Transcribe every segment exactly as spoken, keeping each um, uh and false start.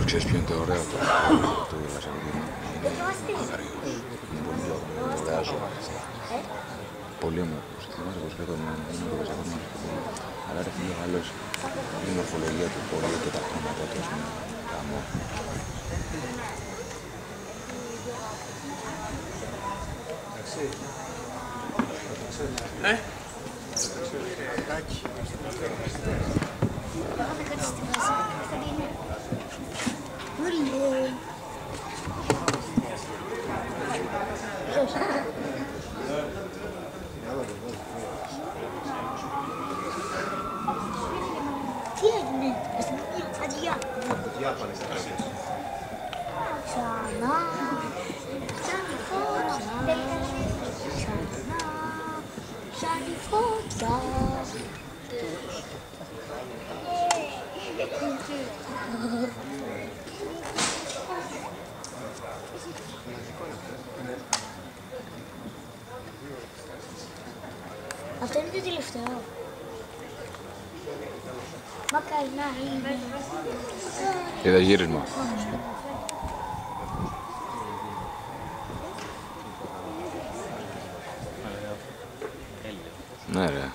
ξέρεις ποιο είναι το ωραίο το Βασιλείο. Είναι αγριος. Είναι πολύ ωραία ζώα. Πολύ όμορφος. Θυμάσαι πως λέγω είναι το Βασιλείο. Αλλά ρε φίλε άλλος η μορφολογία του πολύ και τα χρώματα του είναι γαμό. Ε? Τι έγινε, στην φατζιά. Ξανά, ξανά φωτιά, ξανά, ξανά φωτιά. Αυτό είναι το τελευταίο. Μακάρι να είναι. Είδα γύρισμα. Ναι ρε.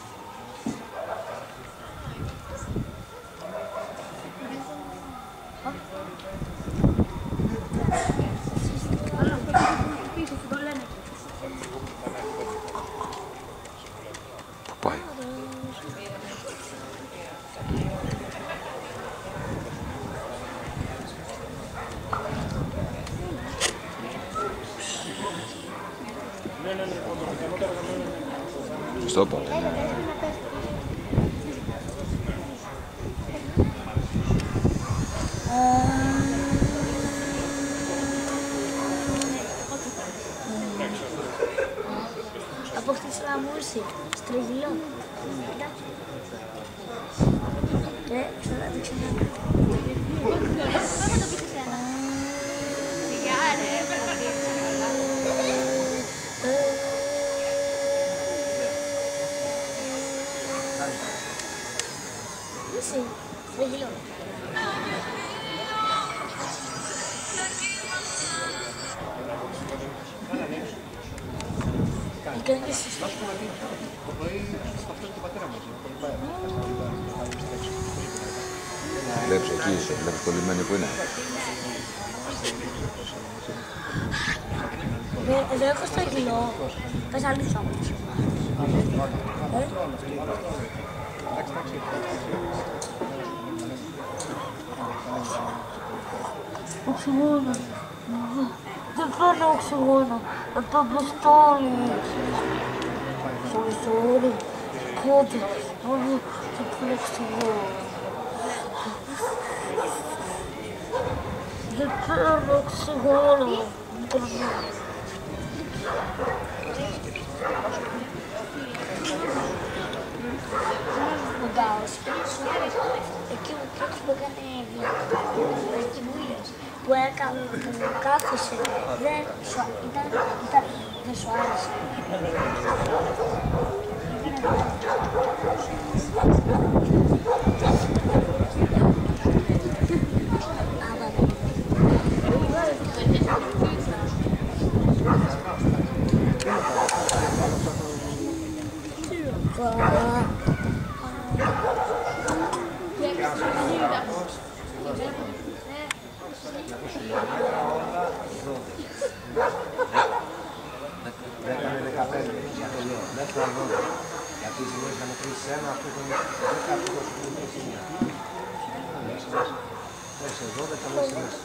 Πού πάει? Στο είπα, ναι. Αποκτήσε ένα μουσι, στρογγυλό. Και θα τα δείξω να δω. Μουσι, στρογγυλό. Και δεν είσαι στο σπίτι. Το πρωί στο αυτό του πατέρα μου. Βλέπεις εκεί, βλέπεις το λιμένι που είναι. Εδώ έχω στο κιλό. Πες αλήθεια όμως. Οξυγόνο. Δεν παίρνω οξυγόνο. Από αποστόλη. Sorry, sorry. Κότε. Όχι, δεν παίρνω οξυγόνο. Δεν παίρνω οξυγόνο. Ο Γκάος, εκεί ο πρώτος που έκανε εκεί που είδες, που έκανε, που κάθισε, δεν σου ήταν, ήταν, δεν σου άρεσε. Δέκα με δεκαπέντε, μέχρι να δω. Γιατί οι ζημίες θα μετρήσεις ένα, αυτό το δέκα, αυτό το μετρήσεις μία. Είσαι δώδεκα μέσα μέσα.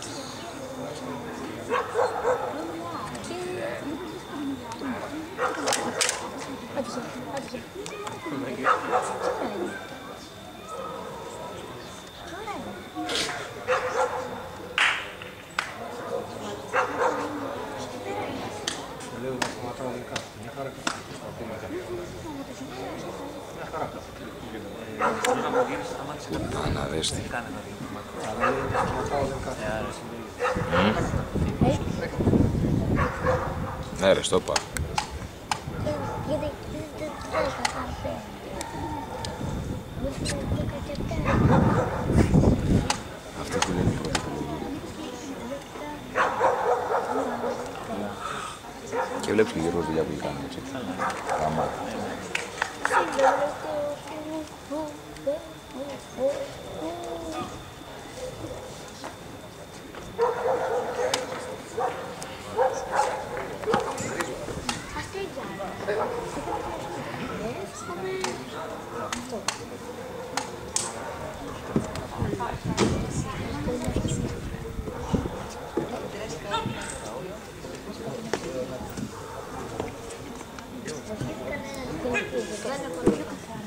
Άτυχε, άτυχε. Λέω να σταματάω δικά. Μια χαρά κάτω. Μια χαρά κάτω. Πουτάνα, δέστη. Αλλά λέει να σταματάω δικά. Ναι ρε, στο είπα. Γιατί δεν τρέχα καφέ. Αυτή που λένε η πρώτη βλέπεις και Γιώργο δουλειά που έχει κάνει, έτσι. Γαμάτα. Bueno,